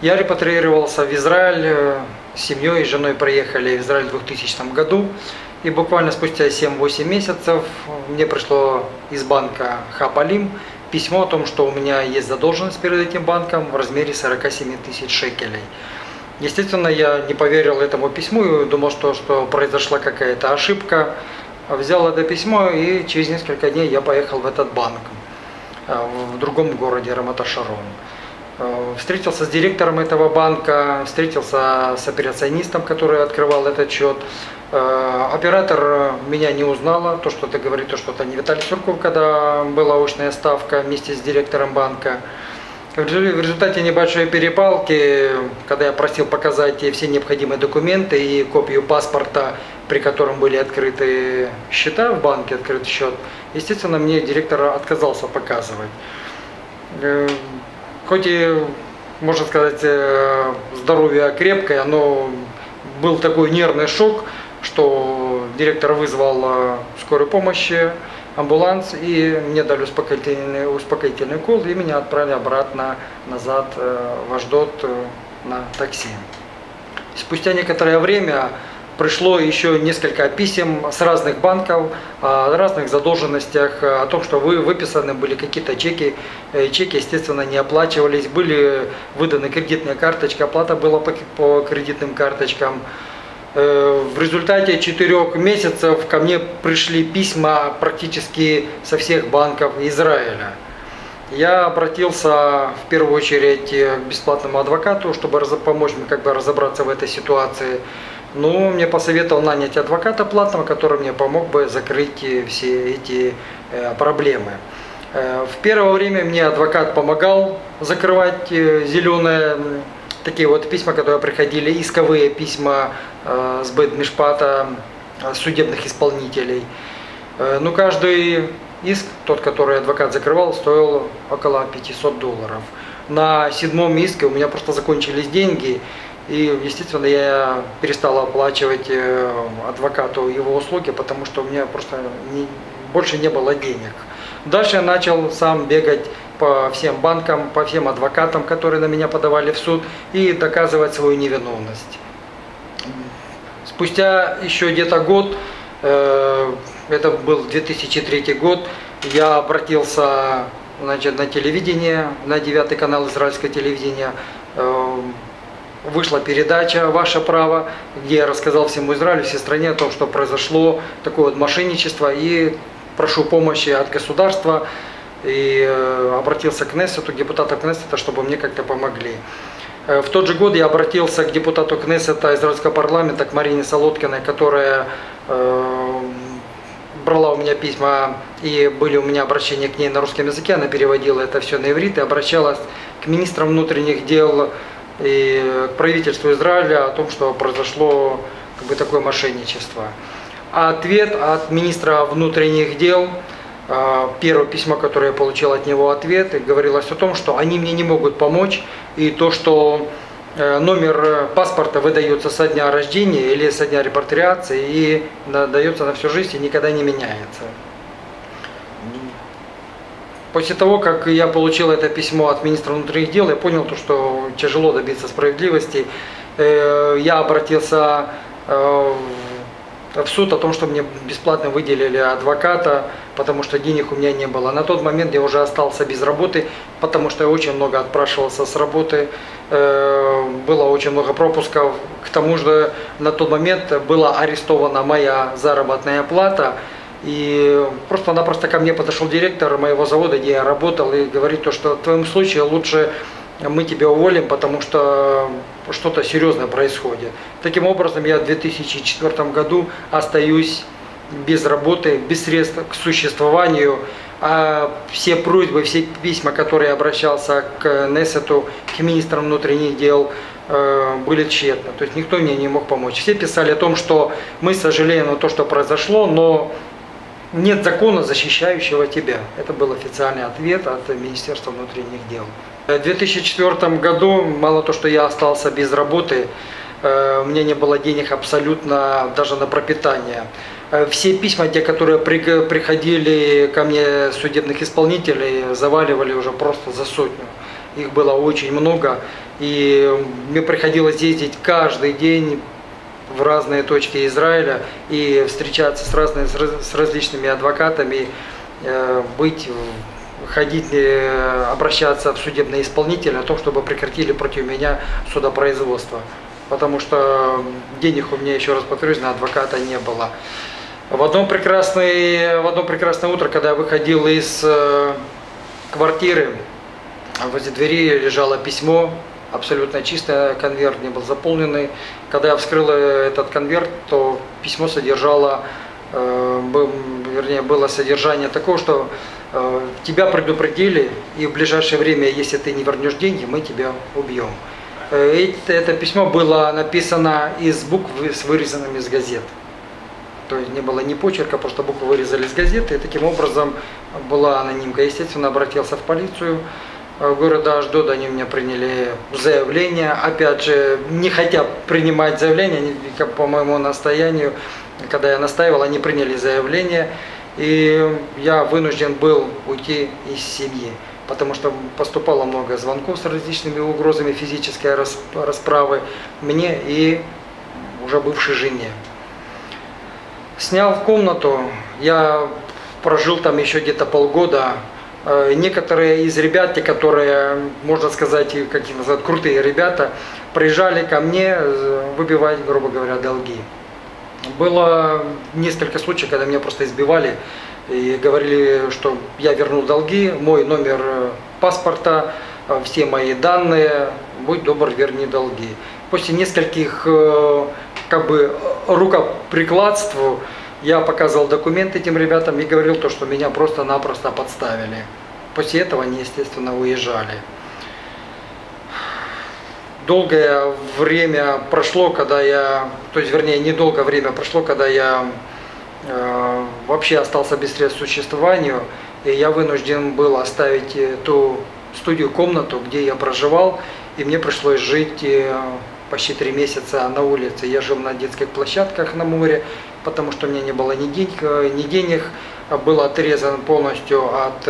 Я репатриировался в Израиль, с семьей и женой приехали в Израиль в 2000 году. И буквально спустя 7-8 месяцев мне пришло из банка Хапалим письмо о том, что у меня есть задолженность перед этим банком в размере 47 тысяч шекелей. Естественно, я не поверил этому письму и думал, что произошла какая-то ошибка. Взял это письмо, и через несколько дней я поехал в этот банк в другом городе, Рамат-а-Шарон. Встретился с директором этого банка, встретился с операционистом, который открывал этот счет. Оператор меня не узнала, то, что ты говоришь, то, что это не Виталий Сурков, когда была очная ставка вместе с директором банка. В результате небольшой перепалки, когда я просил показать все необходимые документы и копию паспорта, при котором были открыты счета в банке, открыт счет, естественно, мне директор отказался показывать. Хоть и, можно сказать, здоровье крепкое, но был такой нервный шок, что директор вызвал скорую помощь, амбуланс, и мне дали успокоительный укол, и меня отправили обратно назад в Ашдод на такси. Спустя некоторое время пришло еще несколько писем с разных банков о разных задолженностях, о том, что выписаны были какие-то чеки. Чеки, естественно, не оплачивались, были выданы кредитные карточки, оплата была по кредитным карточкам. В результате 4 месяцев ко мне пришли письма практически со всех банков Израиля. Я обратился в первую очередь к бесплатному адвокату, чтобы помочь мне разобраться в этой ситуации. Но мне посоветовал нанять адвоката платного, который мне помог бы закрыть все эти проблемы. В первое время мне адвокат помогал закрывать зеленые такие вот письма, которые приходили, исковые письма с Бейт-Мишпата, судебных исполнителей. Но каждый иск, тот, который адвокат закрывал, стоил около $500. На 7-м иске у меня просто закончились деньги. И, естественно, я перестал оплачивать адвокату его услуги, потому что у меня просто больше не было денег. Дальше я начал сам бегать по всем банкам, по всем адвокатам, которые на меня подавали в суд, и доказывать свою невиновность. Спустя еще где-то год, это был 2003 год, я обратился, значит, на телевидение, на 9-й канал израильского телевидения. Вышла передача «Ваше право», где я рассказал всему Израилю, всей стране о том, что произошло такое вот мошенничество, и прошу помощи от государства, и обратился к Кнессету, к депутатам Кнессета, чтобы мне как-то помогли. В тот же год я обратился к депутату Кнессета израильского парламента, к Марине Солодкиной, которая брала у меня письма, и были у меня обращения к ней на русском языке, она переводила это все на иврит, и обращалась к министрам внутренних дел и к правительству Израиля о том, что произошло такое мошенничество. Ответ от министра внутренних дел, первое письмо, которое я получил от него ответ, говорилось о том, что они мне не могут помочь, и то, что номер паспорта выдается со дня рождения или со дня репатриации и дается на всю жизнь и никогда не меняется. После того, как я получил это письмо от министра внутренних дел, я понял, что тяжело добиться справедливости. Я обратился в суд о том, что мне бесплатно выделили адвоката, потому что денег у меня не было. На тот момент я уже остался без работы, потому что я очень много отпрашивался с работы, было очень много пропусков. К тому же на тот момент была арестована моя заработная плата. И просто-напросто ко мне подошел директор моего завода, где я работал, и говорит, что в твоем случае лучше мы тебя уволим, потому что что-то серьезное происходит. Таким образом, я в 2004 году остаюсь без работы, без средств к существованию. А все просьбы, все письма, которые я обращался к Кнессету, к министрам внутренних дел, были тщетны. То есть никто мне не мог помочь. Все писали о том, что мы сожалеем на то, что произошло, но нет закона, защищающего тебя. Это был официальный ответ от Министерства внутренних дел. В 2004 году, мало то, что я остался без работы, у меня не было денег абсолютно даже на пропитание. Все письма, те, которые приходили ко мне судебных исполнителей, заваливали уже просто за 100. их было очень много, и мне приходилось ездить каждый день в разные точки Израиля и встречаться с различными адвокатами, ходить, обращаться в судебные исполнители о том, чтобы прекратили против меня судопроизводство. Потому что денег у меня, еще раз повторюсь, на адвоката не было. В одно прекрасное утро, когда я выходил из квартиры, возле двери лежало письмо, абсолютно чистый конверт, не был заполненный. Когда я вскрыл этот конверт, то письмо содержало, было содержание такого, что тебя предупредили, и в ближайшее время, если ты не вернешь деньги, мы тебя убьем. Это письмо было написано из букв, вырезанными из газет. То есть не было ни почерка, просто буквы вырезали из газеты, и таким образом была анонимка. Естественно, обратился в полицию города Ашдод, они меня приняли заявление, опять же, не хотя принимать заявление, по моему настоянию, когда я настаивал, они приняли заявление, и я вынужден был уйти из семьи, потому что поступало много звонков с различными угрозами физической расправы мне и уже бывшей жене. Снял комнату, я прожил там еще где-то полгода. Некоторые из ребят, те, которые, можно сказать, как их называют, крутые ребята, приезжали ко мне выбивать, грубо говоря, долги. Было несколько случаев, когда меня просто избивали и говорили, что я вернул долги, мой номер паспорта, все мои данные, будь добр, верни долги. После нескольких рукоприкладств я показывал документы этим ребятам и говорил то, что меня просто-напросто подставили. После этого они, естественно, уезжали. Долгое время прошло, когда я, недолгое время прошло, когда я вообще остался без средств к существованию, и я вынужден был оставить ту студию, комнату, где я проживал, и мне пришлось жить почти 3 месяца на улице. Я жил на детских площадках на море, потому что у меня не было ни денег, был отрезан полностью от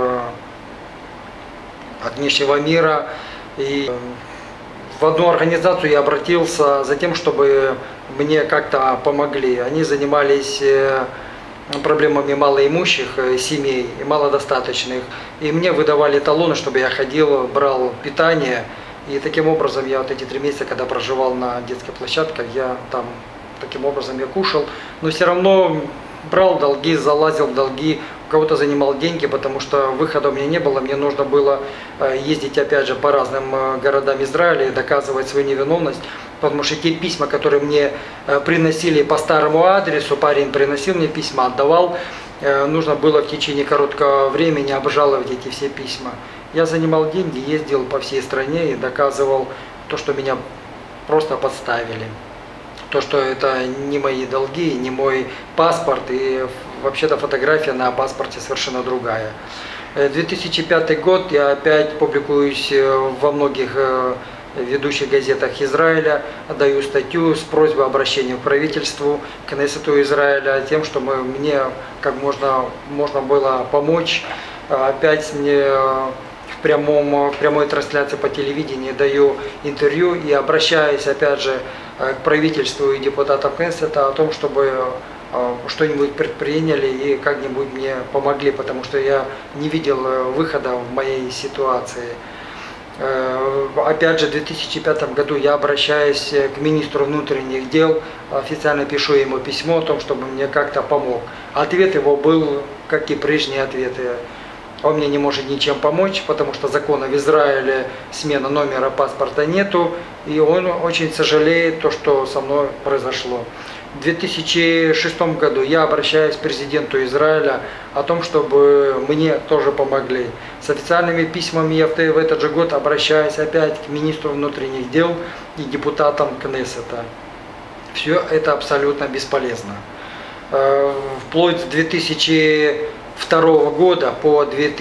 внешнего мира. И в одну организацию я обратился за тем, чтобы мне как-то помогли. Они занимались проблемами малоимущих семей, малодостаточных. И мне выдавали талоны, чтобы я ходил, брал питание. И таким образом я вот эти 3 месяца, когда проживал на детской площадке, я там таким образом я кушал. Но все равно брал долги, залазил в долги, у кого-то занимал деньги, потому что выхода у меня не было. Мне нужно было ездить опять же по разным городам Израиля и доказывать свою невиновность. Потому что те письма, которые мне приносили по старому адресу, парень приносил мне письма, отдавал, нужно было в течение короткого времени обжаловать эти все письма. Я занимал деньги, ездил по всей стране и доказывал то, что меня просто подставили. То, что это не мои долги, не мой паспорт, и вообще-то фотография на паспорте совершенно другая. 2005 год, я опять публикуюсь во многих ведущих газетах Израиля, даю статью с просьбой обращения к правительству, к Кнессету Израиля, тем, что мне как можно было помочь. Опять мне в прямой трансляции по телевидению даю интервью и обращаюсь опять же к правительству и депутатам Кнессета о том, чтобы что-нибудь предприняли и как-нибудь мне помогли, потому что я не видел выхода в моей ситуации. Опять же, в 2005 году я обращаюсь к министру внутренних дел, официально пишу ему письмо о том, чтобы мне как-то помог. Ответ его был, как и прежние ответы. Он мне не может ничем помочь, потому что закона в Израиле смена номера паспорта нету, и он очень сожалеет то, что со мной произошло. В 2006 году я обращаюсь к президенту Израиля о том, чтобы мне тоже помогли. С официальными письмами я в этот же год обращаюсь опять к министру внутренних дел и депутатам Кнессета. Все это абсолютно бесполезно. Вплоть с 2002 года по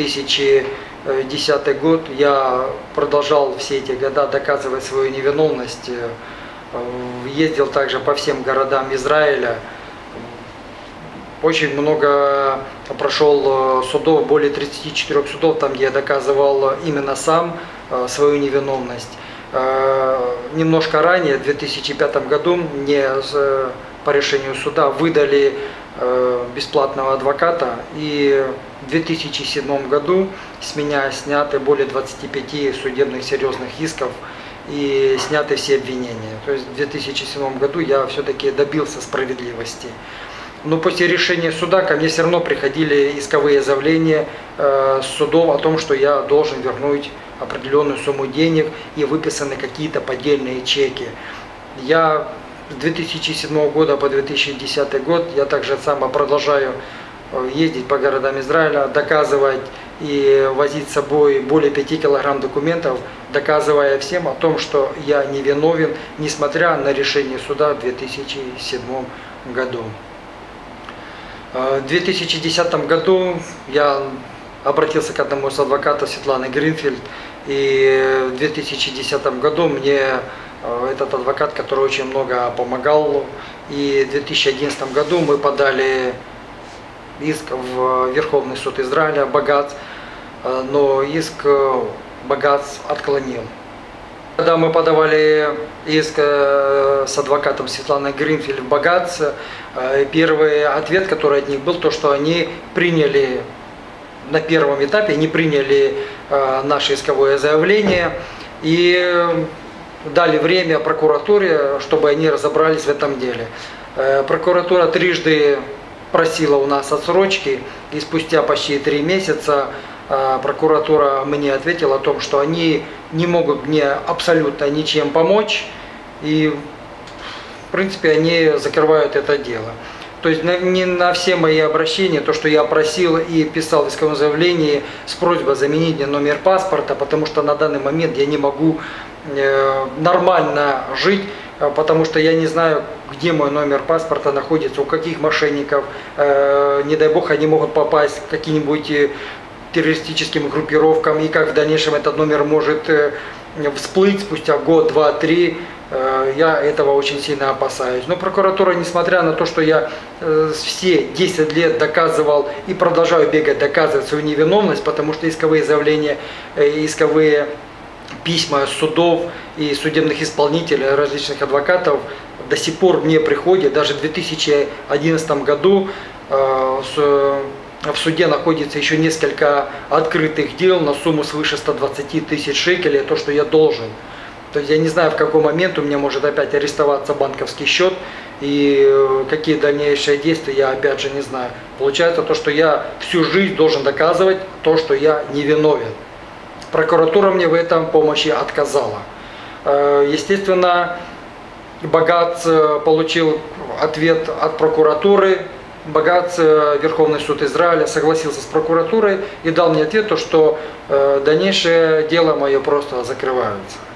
2010 год я продолжал все эти года доказывать свою невиновность. Ездил также по всем городам Израиля. Очень много прошел судов, более 34 судов, там где я доказывал именно сам свою невиновность. Немножко ранее, в 2005 году, мне по решению суда выдали бесплатного адвоката, и в 2007 году с меня сняты более 25 судебных серьезных исков и сняты все обвинения. То есть в 2007 году я все-таки добился справедливости. Но после решения суда ко мне все равно приходили исковые заявления с судов о том, что я должен вернуть определенную сумму денег и выписаны какие-то поддельные чеки. Я с 2007 года по 2010 год я также само продолжаю ездить по городам Израиля, доказывать и возить с собой более 5 килограмм документов, доказывая всем о том, что я невиновен, несмотря на решение суда в 2007 году. В 2010 году я обратился к одному из адвокатов, Светлане Гринфельд, и в 2010 году мне этот адвокат, который очень много помогал, и в 2011 году мы подали иск в Верховный суд Израиля, Багац, но иск Багац отклонил. Когда мы подавали иск с адвокатом Светланой Гринфельд в Багац, первый ответ, который от них был, то, что они приняли на первом этапе, они приняли наше исковое заявление и дали время прокуратуре, чтобы они разобрались в этом деле. Прокуратура трижды просила у нас отсрочки, и спустя почти 3 месяца прокуратура мне ответила о том, что они не могут мне абсолютно ничем помочь, и в принципе они закрывают это дело. То есть не на все мои обращения, то, что я просил и писал в исковом заявлении с просьбой заменить мне номер паспорта, потому что на данный момент я не могу нормально жить, потому что я не знаю, где мой номер паспорта находится, у каких мошенников, не дай бог, они могут попасть к каким-нибудь террористическим группировкам, и как в дальнейшем этот номер может всплыть спустя год, 2, 3, я этого очень сильно опасаюсь. Но прокуратура, несмотря на то, что я все 10 лет доказывал и продолжаю бегать, доказывать свою невиновность, потому что исковые заявления, исковые письма судов и судебных исполнителей, различных адвокатов до сих пор мне приходят. Даже в 2011 году в суде находится еще несколько открытых дел на сумму свыше 120 тысяч шекелей, то, что я должен. То есть я не знаю, в какой момент у меня может опять арестоваться банковский счет и какие дальнейшие действия, я опять же не знаю. Получается то, что я всю жизнь должен доказывать то, что я невиновен. Прокуратура мне в этом помощи отказала. Естественно, Багац получил ответ от прокуратуры. Багац, Верховный суд Израиля, согласился с прокуратурой и дал мне ответ, что дальнейшее дело мое просто закрывается.